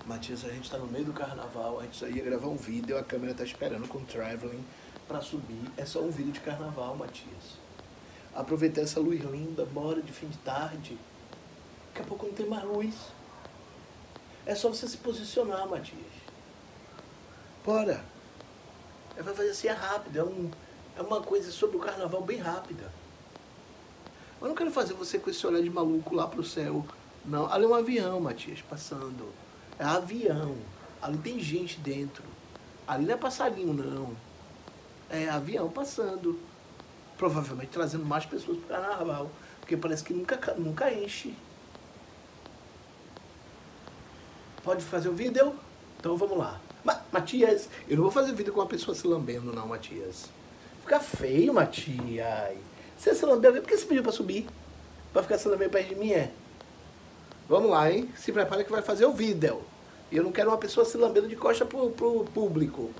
Matias, a gente tá no meio do carnaval, a gente só ia gravar um vídeo, a câmera tá esperando com o traveling pra subir. É só um vídeo de carnaval, Matias. Aproveitar essa luz linda, bora de fim de tarde. Daqui a pouco não tem mais luz. É só você se posicionar, Matias. Bora. Vai fazer assim, é rápido, é uma coisa sobre o carnaval bem rápida. Eu não quero fazer você com esse olhar de maluco lá pro céu. Não, ali é um avião, Matias, passando. É avião. Ali tem gente dentro. Ali não é passarinho, não. É avião passando. Provavelmente trazendo mais pessoas pro carnaval. Porque parece que nunca enche. Pode fazer o vídeo? Então vamos lá. Matias, eu não vou fazer vídeo com uma pessoa se lambendo, não, Matias. Fica feio, Matias. Você se lambeu, por que você pediu pra subir? Pra ficar se lambendo perto de mim, é? Vamos lá, hein? Se prepara que vai fazer o vídeo. E eu não quero uma pessoa se lambendo de costa pro público.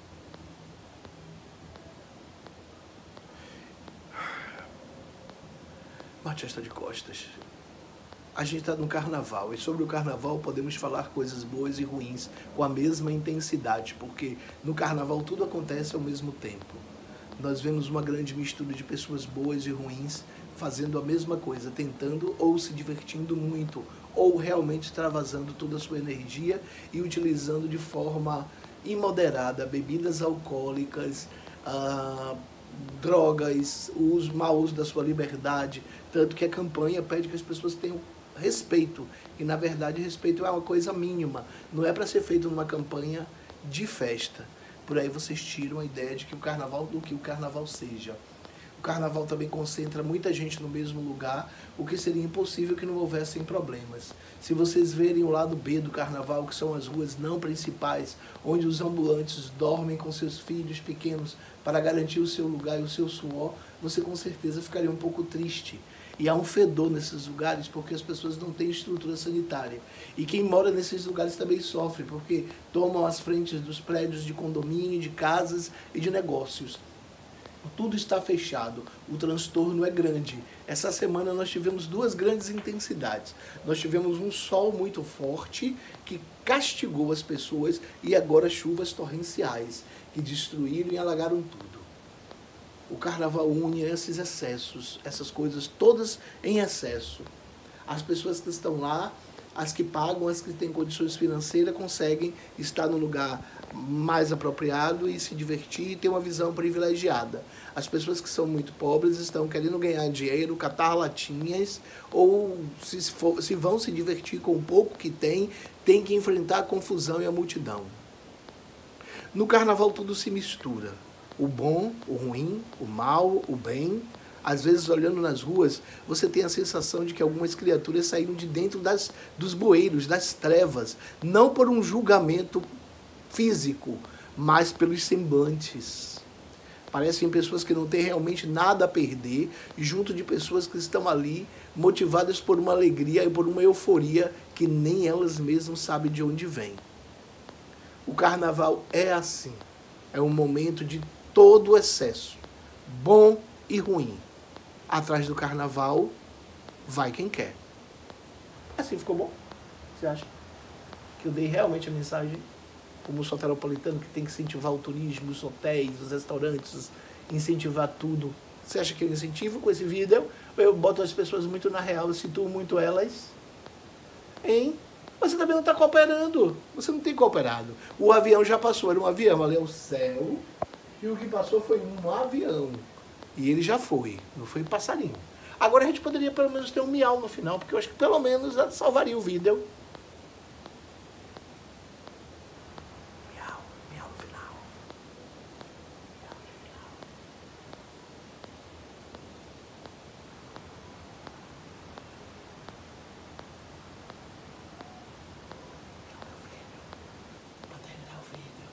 Matias está de costas. A gente está no carnaval, e sobre o carnaval podemos falar coisas boas e ruins com a mesma intensidade, porque no carnaval tudo acontece ao mesmo tempo. Nós vemos uma grande mistura de pessoas boas e ruins fazendo a mesma coisa, tentando ou se divertindo muito, ou realmente extravasando toda a sua energia e utilizando de forma imoderada bebidas alcoólicas, drogas, o mau uso da sua liberdade, tanto que a campanha pede que as pessoas tenham respeito, e na verdade respeito é uma coisa mínima, não é para ser feito numa campanha de festa. Por aí vocês tiram a ideia de que o carnaval, do que o carnaval seja. O carnaval também concentra muita gente no mesmo lugar, o que seria impossível que não houvessem problemas. Se vocês verem o lado B do carnaval, que são as ruas não principais, onde os ambulantes dormem com seus filhos pequenos para garantir o seu lugar e o seu suor, você com certeza ficaria um pouco triste. E há um fedor nesses lugares porque as pessoas não têm estrutura sanitária. E quem mora nesses lugares também sofre, porque tomam as frentes dos prédios de condomínio, de casas e de negócios. Tudo está fechado, o transtorno é grande. Essa semana nós tivemos duas grandes intensidades. Nós tivemos um sol muito forte que castigou as pessoas e agora chuvas torrenciais que destruíram e alagaram tudo. O carnaval une esses excessos, essas coisas todas em excesso. As pessoas que estão lá, as que pagam, as que têm condições financeiras, conseguem estar no lugar mais apropriado e se divertir e ter uma visão privilegiada. As pessoas que são muito pobres estão querendo ganhar dinheiro, catar latinhas, ou se vão se divertir com o pouco que tem que enfrentar a confusão e a multidão. No carnaval tudo se mistura. O bom, o ruim, o mal, o bem. Às vezes, olhando nas ruas, você tem a sensação de que algumas criaturas saíram de dentro dos bueiros, das trevas, não por um julgamento físico, mas pelos semblantes. Parecem pessoas que não têm realmente nada a perder, junto de pessoas que estão ali motivadas por uma alegria e por uma euforia que nem elas mesmas sabem de onde vem. O carnaval é assim. É um momento de todo o excesso, bom e ruim. Atrás do carnaval, vai quem quer. Assim ficou bom? Você acha que eu dei realmente a mensagem como soteropolitano, que tem que incentivar o turismo, os hotéis, os restaurantes, incentivar tudo? Você acha que eu incentivo com esse vídeo? Ou eu boto as pessoas muito na real, eu situo muito elas? Hein? Você também não está cooperando. Você não tem cooperado. O avião já passou, era um avião, ali é o céu. E o que passou foi um avião. E ele já foi, não foi passarinho. Agora a gente poderia pelo menos ter um miau no final, porque eu acho que pelo menos salvaria o vídeo. Miau, miau no final. Miau no final. Miau, meu filho. Pra terminar o vídeo.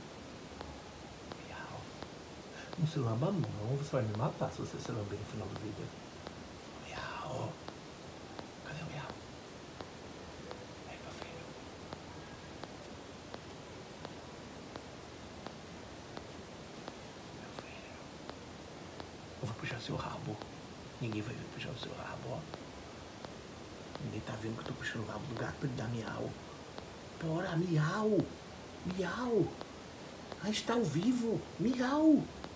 Miau. Não se lamba não, você vai me matar se você se lamber no final do vídeo. Miau. Cadê o miau? Aí, meu filho. Meu filho. Eu vou puxar seu rabo. Ninguém vai ver puxar o seu rabo, ó. Ninguém tá vendo que eu tô puxando o rabo do gato pra ele dar miau. Bora, miau, miau. A gente tá ao vivo, miau.